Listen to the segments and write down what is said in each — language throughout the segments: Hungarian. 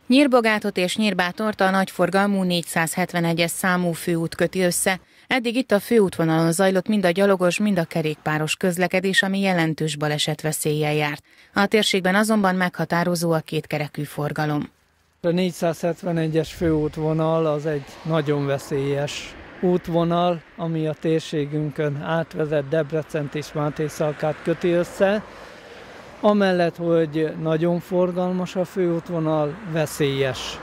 Nyírbogátot és Nyírbátort a nagyforgalmú 471-es számú főút köti össze. Eddig itt a főútvonalon zajlott mind a gyalogos, mind a kerékpáros közlekedés, ami jelentős balesetveszéllyel járt. A térségben azonban meghatározó a kétkerekű forgalom. A 471-es főútvonal az egy nagyon veszélyes útvonal, ami a térségünkön átvezet, Debrecent és Mátészalkát köti össze. Amellett, hogy nagyon forgalmas a főútvonal, veszélyes.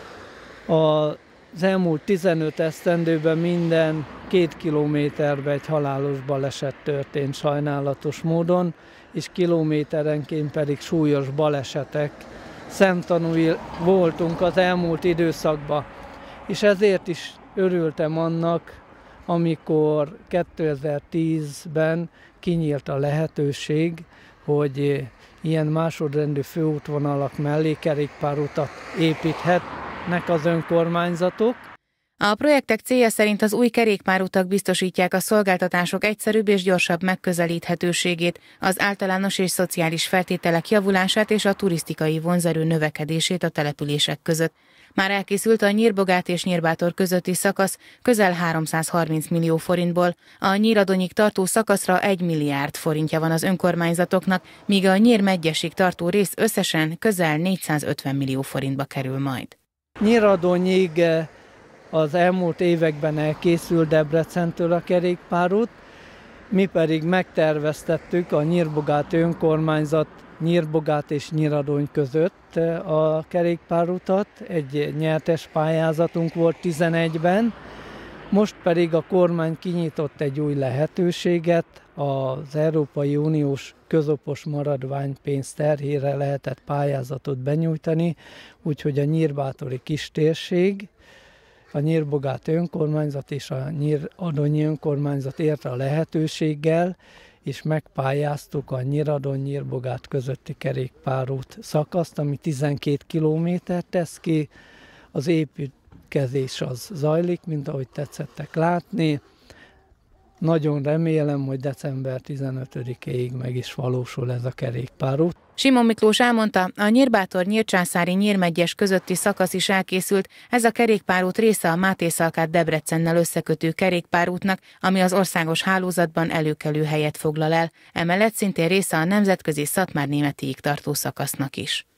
Az elmúlt 15 esztendőben minden 2 kilométerben egy halálos baleset történt sajnálatos módon, és kilométerenként pedig súlyos balesetek szemtanúi voltunk az elmúlt időszakban. És ezért is örültem annak, amikor 2010-ben kinyílt a lehetőség, hogy ilyen másodrendű főútvonalak mellé kerékpárutat építhetnek az önkormányzatok. A projektek célja szerint az új kerékpárutak biztosítják a szolgáltatások egyszerűbb és gyorsabb megközelíthetőségét, az általános és szociális feltételek javulását és a turisztikai vonzerő növekedését a települések között. Már elkészült a Nyírbogát és Nyírbátor közötti szakasz közel 330 millió forintból, a Nyíradonyig tartó szakaszra 1 milliárd forintja van az önkormányzatoknak, míg a Nyírmegyesig tartó rész összesen közel 450 millió forintba kerül majd. Nyíradonyig az elmúlt években elkészült Debrecentől a kerékpárút, mi pedig megterveztettük a Nyírbogáti önkormányzat Nyírbogát és Nyíradony között a kerékpárutat. Egy nyertes pályázatunk volt 11-ben, most pedig a kormány kinyitott egy új lehetőséget, az Európai Uniós közopos maradványpénz terhére lehetett pályázatot benyújtani, úgyhogy a nyírbátori kistérség, a Nyírbogáti önkormányzat és a Nyíradonyi önkormányzat érte a lehetőséggel, és megpályáztuk a Nyíradony-Nyírbogát közötti kerékpárút szakaszt, ami 12 kilométert tesz ki. Az építkezés az zajlik, mint ahogy tetszettek látni. Nagyon remélem, hogy december 15-éig meg is valósul ez a kerékpárút. Simon Miklós elmondta, a Nyírbátor-Nyírcsászári-Nyírmegyes közötti szakasz is elkészült, ez a kerékpárút része a Mátészalkát Debrecennel összekötő kerékpárútnak, ami az országos hálózatban előkelő helyet foglal el, emellett szintén része a nemzetközi Szatmár-Németiig tartó szakasznak is.